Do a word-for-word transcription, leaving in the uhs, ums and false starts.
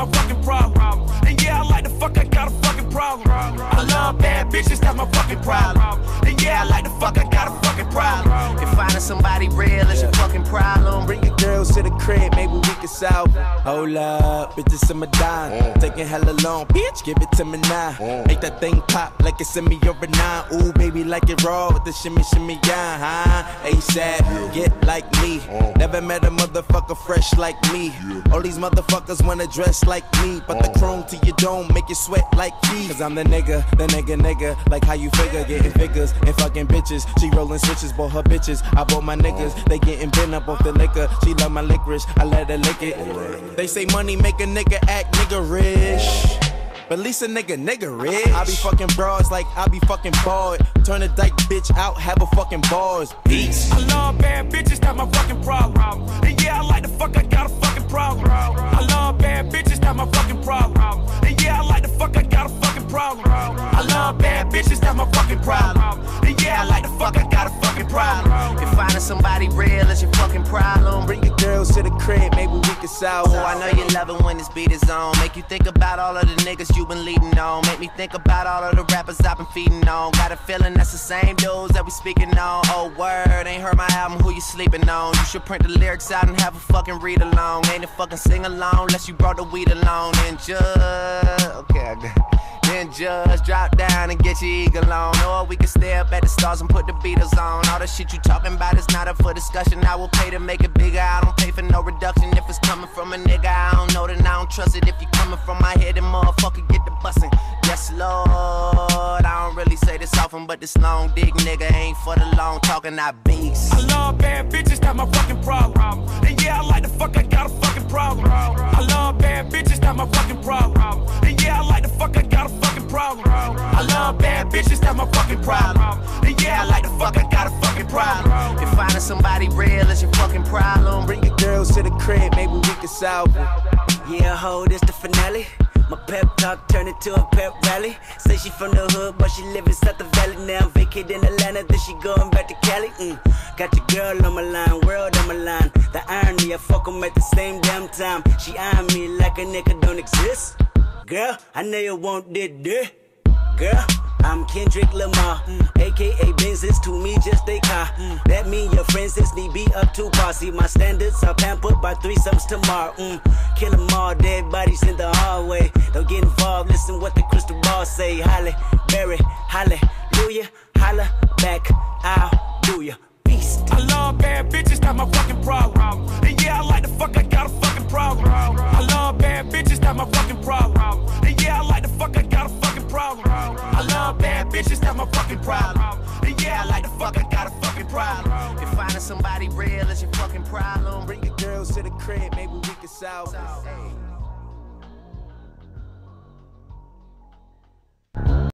my fucking problem. And yeah, I like the fuck, I got a fucking problem. I love bad bitches, that's my fucking problem. And yeah, I like the fuck, I got a fucking problem. If finding somebody real is your fucking problem, bring your girls to the crib, maybe we can solve. Hold up, bitches in my dime. Mm. Taking hella long, bitch, give it to me now. Mm. Make that thing pop like it's in me or a nine. Ooh, baby, like it raw with the shimmy, shimmy, yeah, huh? ASAP, get like me. Mm. Never met a motherfucker fresh like me. Yeah. All these motherfuckers wanna dress like me, but mm. the chrome to your dome make you sweat like me. Cause I'm the nigga, the nigga, nigga. Like how you figure, getting figures and fucking bitches. She rolling switches, bought her bitches. I bought my niggas, they getting bent up off the liquor. She love my licorice, I let her lick it. Right. They say money make a nigga act niggerish, but at least a nigga nigga rich. I be fucking broads like I be fucking bored. Turn a dyke bitch out, have a fucking bars. Peace. I love bad bitches, that's my fucking problem. And yeah, I like the fuck, I got a fucking problem. I love bad bitches, that's my fucking problem. And yeah, I like the fuck, I got a fucking problem. I love bad bitches, that's my fucking problem. And yeah, I like the fuck, I got a fucking problem. If finding somebody real is your fucking problem, bring your girls to the crib, maybe we can solve. Oh, I know you love it when this beat is on. Make you think about all of the niggas you been leading on. Make me think about all of the rappers I've been feeding on. Got a feeling that's the same dudes that we speaking on. Oh, word, ain't heard my album, who you sleeping on? You should print the lyrics out and have a fucking read along. Ain't a fucking sing along unless you brought the weed along. And just, okay, I got it. Then just drop down and get your eagle on. Or we can stay up at the stars and put the Beatles on. All the shit you talking about is not up for discussion. I will pay to make it bigger, I don't pay for no reduction. If it's coming from a nigga I don't know, then I don't trust it. If you coming from my head, then motherfucker get the bussin'. Yes, Lord, I don't really say this often, but this long dick nigga ain't for the long talking, I beast. I love bad bitches, that's my fucking problem. And yeah, I like the fuck, I got a fucking problem. I love bad bitches, that's my fucking problem. And yeah, I like the fuck, I got a fucking problem. I love bad bitches, that's my fucking problem. And yeah, I like the fuck, I got a fucking problem. If finding somebody real is your fucking problem, bring your girls to the crib, maybe we can solve it. Yeah, ho, this the finale. My pep talk turned into a pep rally. Say she from the hood, but she live inside the valley. Now vacated in Atlanta, then she going back to Cali. Mm. Got your girl on my line, world on my line. The irony, I fuck 'em at the same damn time. She eyeing me like a nigga don't exist. Girl, I know you want that dick. Girl, I'm Kendrick Lamar, mm. A K A Benz's to me just a car. Mm. That mean your friends is need be up to par. See my standards are pampered by threesomes tomorrow. Mm. Kill them all, dead bodies in the hallway. Don't get involved, listen what the crystal ball say. Holly, Berry, hallelujah, holla back, I'll do ya. Beast. I love bad bitches, that's my fucking problem. And yeah, I like the fuck, I got a fucking problem. I love bad bitches, that's my fucking problem. And yeah, I like the fuck, I got a fucking problem. I love bad bitches, that's my fucking problem. And yeah, I like the fuck, I got a fucking problem. If finding somebody real is your fucking problem, bring your girls to the crib, maybe we can solve it.